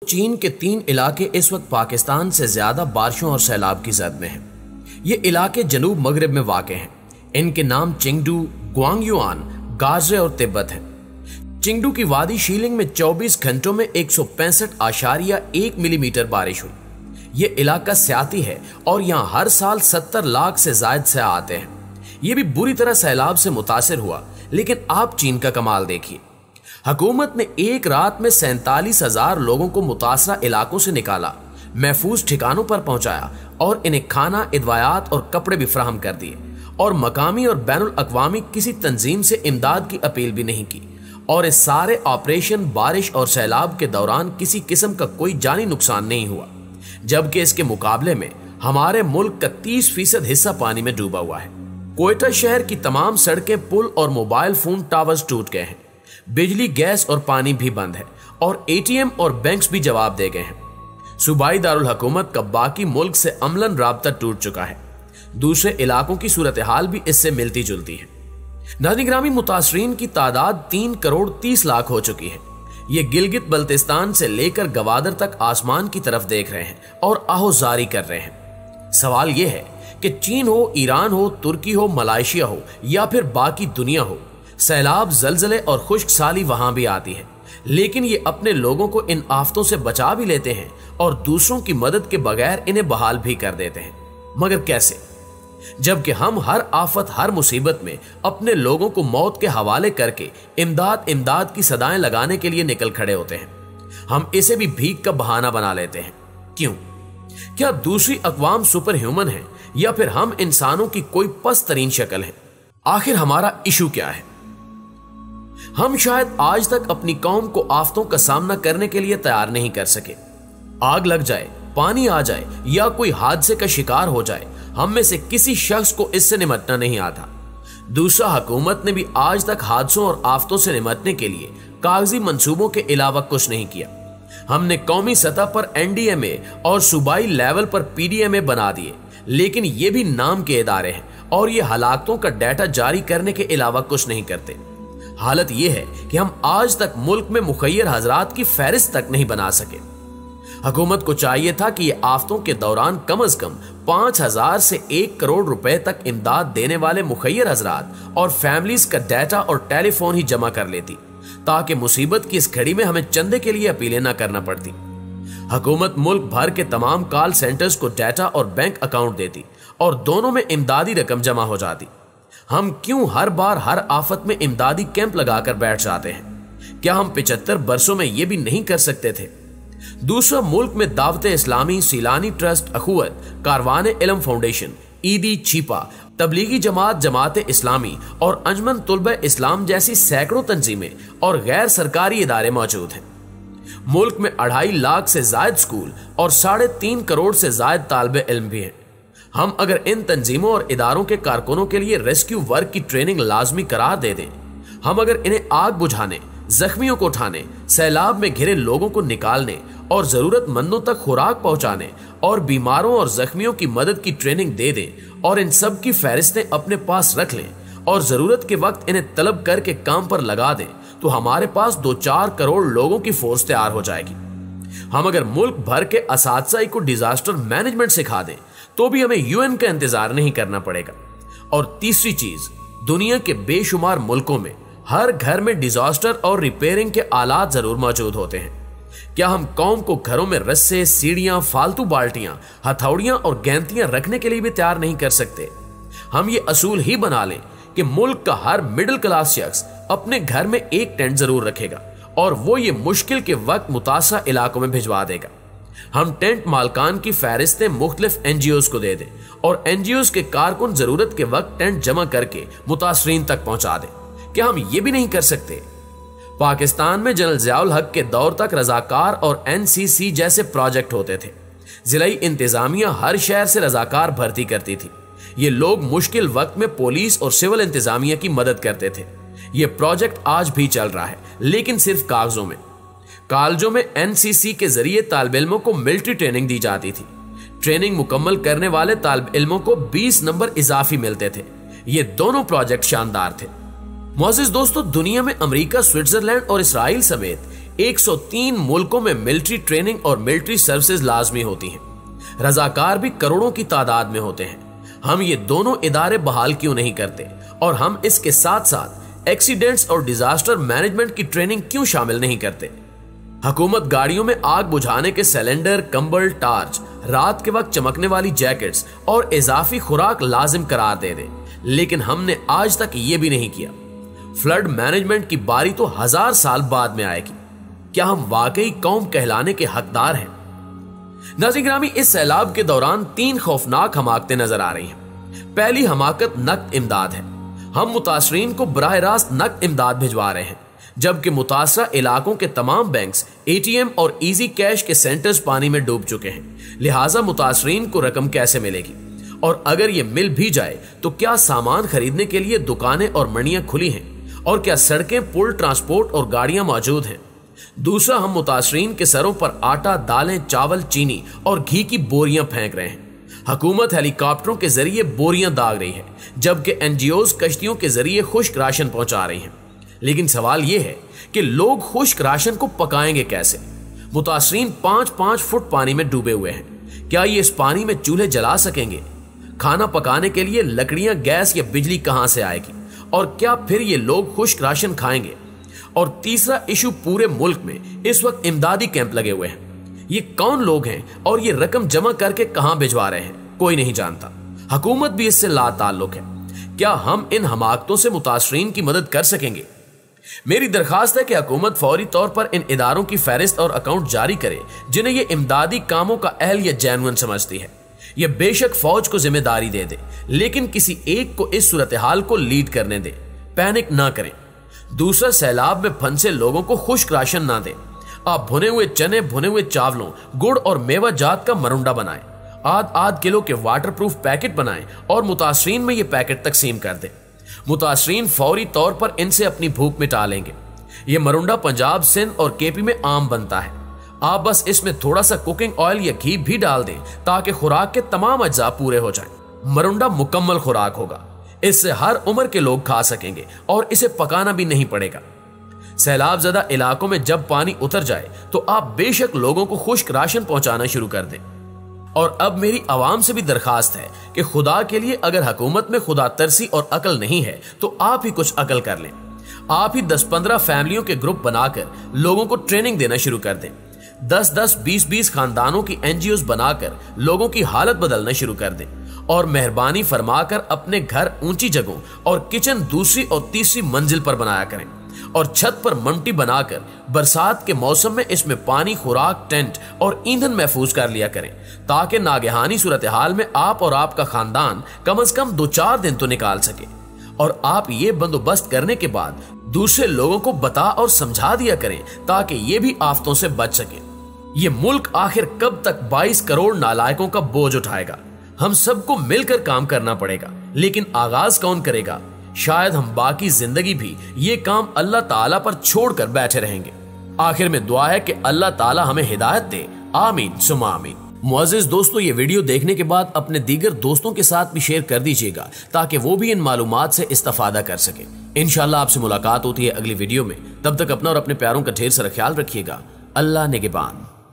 चीन के 3 इलाके इस वक्त पाकिस्तान से ज्यादा बारिशों और सैलाब की जद में हैं। ये इलाके जनूब मगरिब में वाक़ हैं। इनके नाम चिंगडू, ग्वांगयुआन, गाजरे और तिब्बत हैं। चिंगडू की वादी शीलिंग में 24 घंटों में 165.1 मिलीमीटर बारिश हुई। ये इलाका स्याती है और यहाँ हर साल 70 लाख से ज्यादा से आते हैं। ये भी बुरी तरह सैलाब से मुतासिर हुआ, लेकिन आप चीन का कमाल देखिए। हुकूमत ने एक रात में 47,000 लोगों को मुतासरा इलाकों से निकाला, महफूज ठिकानों पर पहुंचाया और इन्हें खाना, इदवायात और कपड़े भी फराहम कर दिए। और मकामी और बैनुल अक़वामी किसी तंजीम से इमदाद की अपील भी नहीं की। और इस सारे ऑपरेशन बारिश और सैलाब के दौरान किसी किस्म का कोई जानी नुकसान नहीं हुआ, जबकि इसके मुकाबले में हमारे मुल्क का 30% हिस्सा पानी में डूबा हुआ है। कोयटा शहर की तमाम सड़कें, पुल और मोबाइल फोन टावर्स टूट गए हैं। बिजली, गैस और पानी भी बंद है और एटीएम और बैंक्स भी जवाब दे गए हैं। सूबाई दारुल हुकूमत का बाकी मुल्क से अमलन राब्ता टूट चुका है। दूसरे इलाकों की सूरत हाल भी इससे मिलती जुलती है। नाज़रीन, मुतासरीन की तादाद 3 करोड़ 30 लाख हो चुकी है। ये गिलगित बल्तिस्तान से लेकर गवादर तक आसमान की तरफ देख रहे हैं और आहोजारी कर रहे हैं। सवाल यह है कि चीन हो, ईरान हो, तुर्की हो, मलेशिया हो या फिर बाकी दुनिया हो, सैलाब, जलजले और खुश्क साली वहां भी आती है, लेकिन ये अपने लोगों को इन आफतों से बचा भी लेते हैं और दूसरों की मदद के बगैर इन्हें बहाल भी कर देते हैं। मगर कैसे? जबकि हम हर आफत, हर मुसीबत में अपने लोगों को मौत के हवाले करके इमदाद इमदाद की सदाएं लगाने के लिए निकल खड़े होते हैं। हम इसे भी भीख का बहाना बना लेते हैं। क्यों? क्या दूसरी अक़वाम सुपर ह्यूमन है या फिर हम इंसानों की कोई पस्त तरीन शक्ल है? आखिर हमारा इशू क्या है? हम शायद आज तक अपनी कौम को आफतों का सामना करने के लिए तैयार नहीं कर सके। आग लग जाए, पानी आ जाए या कोई हादसे का शिकार हो जाए, हम में से किसी शख्स को इससे निमटना नहीं आता। दूसरा, हुकूमत ने भी आज तक हादसों और आफतों से निमटने के लिए कागजी मंसूबों के अलावा कुछ नहीं किया। हमने कौमी सतह पर एनडीएमए और सूबाई लेवल पर पीडीएमए बना दिए, लेकिन ये भी नाम के इदारे हैं और ये हलाकतों का डाटा जारी करने के अलावा कुछ नहीं करते। हालत यह है कि हम आज तक मुल्क में मुखय्यर हजरात की फहरिस्त तक नहीं बना सके। हुकूमत को चाहिए था कि ये आफतों के दौरान कम अज कम 5,000 से 1 करोड़ रुपए तक इमदाद देने वाले मुखय्यर हजरात और फैमिलीज का डाटा और टेलीफोन ही जमा कर लेती, ताकि मुसीबत की इस घड़ी में हमें चंदे के लिए अपीलें न करना पड़ती। हुकूमत मुल्क भर के तमाम कॉल सेंटर्स को डाटा और बैंक अकाउंट देती और दोनों में इमदादी रकम जमा हो जाती। हम क्यों हर बार हर आफत में इमदादी कैंप लगाकर बैठ जाते हैं? क्या हम 75 बरसों में यह भी नहीं कर सकते थे? दूसरा, मुल्क में दावत इस्लामी, सीलानी ट्रस्ट, अखुवत, कारवान इल्म फाउंडेशन, ईदी, छिपा, तबलीगी जमात, जमात इस्लामी और अंजमन तुलबा इस्लाम जैसी सैकड़ों तंजीमें और गैर सरकारी इदारे मौजूद हैं। मुल्क में 2.5 लाख से ज्यादा स्कूल और 3.5 करोड़ से ज्यादा तालिबे इल्म भी हैं। हम अगर इन तंजीमों और इदारों के कारकुनों के लिए रेस्क्यू वर्क की ट्रेनिंग लाजमी करार दे दें, हम अगर इन्हें आग बुझाने, जख्मियों को उठाने, सैलाब में घिरे लोगों को निकालने और जरूरतमंदों तक खुराक पहुंचाने और बीमारों और जख्मियों की मदद की ट्रेनिंग दे दें और इन सब की फहरिस्तें अपने पास रख लें और जरूरत के वक्त इन्हें तलब करके काम पर लगा दें, तो हमारे पास 2-4 करोड़ लोगों की फोर्स तैयार हो जाएगी। हम अगर मुल्क भर के असातिज़ा को डिजास्टर मैनेजमेंट सिखा दें, तो भी हमें यूएन का इंतजार नहीं करना पड़ेगा। और तीसरी चीज, दुनिया के बेशुमार मुल्कों में हर घर में डिजास्टर और रिपेयरिंग के आलात जरूर मौजूद होते हैं। क्या हम कौम को घरों में रस्से, सीढ़ियां, फालतू बाल्टियां, हथौड़ियां और गेंतियां रखने के लिए भी तैयार नहीं कर सकते? हम ये असूल ही बना लें कि मुल्क का हर मिडिल क्लास शख्स अपने घर में एक टेंट जरूर रखेगा और वो ये मुश्किल के वक्त मुतासरा इलाकों में भिजवा देगा। हम टेंट मालकान की फहरिस्तें मुख्तलिफ एनजीओज को दे दें और एनजीओज के कारकुन जरूरत के वक्त टेंट जमा करके मुतासरीन तक पहुंचा दें। क्या हम ये भी नहीं कर सकते? पाकिस्तान में जनरल ज़ियाउल हक के दौर तक रजाकार और एनसीसी जैसे प्रोजेक्ट होते थे। जिलाई इंतजामिया हर शहर से रजाकार भर्ती करती थी। ये लोग मुश्किल वक्त में पुलिस और सिविल इंतजामिया की मदद करते थे। ये प्रोजेक्ट आज भी चल रहा है, लेकिन सिर्फ कागजों में। कॉलेजों में एनसीसी के जरिए तालिब इल्मों को मिलिट्री ट्रेनिंग दी जाती थी। ट्रेनिंग मुकम्मल करने वाले तालिब इल्मों को 20 नंबर इजाफी मिलते थे। ये दोनों प्रोजेक्ट शानदार थे। मोअज़्ज़िज़ दोस्तों, दुनिया में अमेरिका, स्विट्जरलैंड और इसराइल समेत 103 मुल्कों में मिलिट्री ट्रेनिंग और मिलिट्री सर्विसेज लाजमी होती हैं। रजाकार भी करोड़ों की तादाद में होते हैं। हम ये दोनों इदारे बहाल क्यों नहीं करते और हम इसके साथ साथ एक्सीडेंट्स और डिजास्टर मैनेजमेंट की ट्रेनिंग क्यों शामिल नहीं करते? हुकूमत गाड़ियों में आग बुझाने के सिलेंडर, कंबल, टार्च, रात के वक्त चमकने वाली जैकेट्स और इजाफी खुराक लाजिम करार दे दे, लेकिन हमने आज तक ये भी नहीं किया। फ्लड मैनेजमेंट की बारी तो 1000 साल बाद में आएगी। क्या हम वाकई कौम कहलाने के हकदार हैं? नाज़रीन गिरामी, इस सैलाब के दौरान 3 खौफनाक हमाकतें नजर आ रही हैं। पहली हमाकत नकद इमदाद है। हम मुतासरीन को बराह रास्त नकद इमदाद भिजवा रहे हैं, जबकि मुतासरा इलाकों के तमाम बैंक्स, ATM और इजी कैश के सेंटर्स पानी में डूब चुके हैं। लिहाजा मुतासरीन को रकम कैसे मिलेगी? और अगर ये मिल भी जाए तो क्या सामान खरीदने के लिए दुकानें और मंडियां खुली हैं? और क्या सड़कें, पुल, ट्रांसपोर्ट और गाड़ियां मौजूद हैं? दूसरा, हम मुतासरीन के सरों पर आटा, दालें, चावल, चीनी और घी की बोरियां फेंक रहे हैं। हुकूमत हेलीकॉप्टरों के जरिए बोरियां दाग रही है, जबकि NGOs कश्तियों के जरिए खुश्क राशन पहुंचा रही हैं। लेकिन सवाल यह है कि लोग खुश्क राशन को पकाएंगे कैसे? मुतासरीन 5-5 फुट पानी में डूबे हुए हैं। क्या ये इस पानी में चूल्हे जला सकेंगे? खाना पकाने के लिए लकड़ियां, गैस या बिजली कहां से आएगी? और क्या फिर ये लोग खुश्क राशन खाएंगे? और तीसरा इशू, पूरे मुल्क में इस वक्त इमदादी कैंप लगे हुए हैं। ये कौन लोग हैं और ये रकम जमा करके कहां भिजवा रहे हैं? कोई नहीं जानता। हुकूमत भी इससे लाताल्लुक है। क्या हम इन हमाकतों से मुतासरीन की मदद कर सकेंगे? मेरी दरखास्त है कि हुकूमत फौरी तौर पर इन इदारों की फहरिस्त और अकाउंट जारी करे जिन्हें ये इमदादी कामों का अहल या जेन्युइन समझती है। यह बेशक फौज को जिम्मेदारी दे दे, लेकिन किसी एक को इस सूरत हाल को लीड करने दे। पैनिक ना करें। दूसरा, सैलाब में फंसे लोगों को खुश्क राशन ना दें। आप भुने हुए चने, भुने हुए चावलों, गुड़ और मेवा जात का मरुंडा बनाएं। आध किलो के वाटरप्रूफ पैकेट बनाएं और मुतासरीन में ये पैकेट तकसीम कर दें। मुतासरीन फौरी तौर पर इनसे अपनी भूख मिटा लेंगे। ये मरुंडा पंजाब, सिंध और KP में आम बनता है। आप बस इसमें थोड़ा सा कुकिंग ऑयल या घी भी डाल दें ताकि खुराक के तमाम अज्जा पूरे हो जाएं। मरुंडा मुकम्मल खुराक होगा। इससे हर उम्र के लोग खा सकेंगे और इसे पकाना भी नहीं पड़ेगा। सैलाब ज़दा इलाकों में जब पानी उतर जाए तो आप बेशक लोगों को खुश्क राशन पहुंचाना शुरू कर दें। और अब मेरी आवाम से भी दरखास्त है कि खुदा के लिए अगर हुकूमत में खुदा तरसी और अकल नहीं है तो आप ही कुछ अकल कर लें। आप ही 10-15 फैमिलियों के ग्रुप बनाकर लोगों को ट्रेनिंग देना शुरू कर दें। 10-10, 20-20 खानदानों की NGOs बनाकर लोगों की हालत बदलना शुरू कर दें। और मेहरबानी फरमाकर अपने घर ऊंची जगहों और किचन दूसरी और तीसरी मंजिल पर बनाया करें और छत पर ममटी बनाकर बरसात के मौसम में इसमें पानी, खुराक, टेंट और ईंधन महफूज कर लिया करें, ताकि नागहानी सूरत हाल में आप और आपका खानदान कम से कम 2-4 दिन तो निकाल सके। और आप ये बंदोबस्त करने के बाद दूसरे लोगों को बता और समझा दिया करें ताकि ये भी आफतों से बच सके। ये मुल्क आखिर कब तक 22 करोड़ नालायकों का बोझ उठाएगा? हम सबको मिलकर काम करना पड़ेगा, लेकिन आगाज कौन करेगा? शायद हम बाकी जिंदगी भी ये काम अल्लाह ताला पर छोड़कर बैठे रहेंगे। आखिर में दुआ है कि अल्लाह ताला हमें हिदायत दे। आमीन सुमा आमीन। मुअज़्ज़िज़ दोस्तों, ये वीडियो देखने के बाद अपने दीगर दोस्तों के साथ भी शेयर कर दीजिएगा ताकि वो भी इन मालूमात से इस्तेफादा कर सके। इंशाअल्लाह आपसे मुलाकात होती है अगली वीडियो में। तब तक अपना और अपने प्यारों का ढेर सारा ख्याल रखिएगा। अल्लाह निगहबान।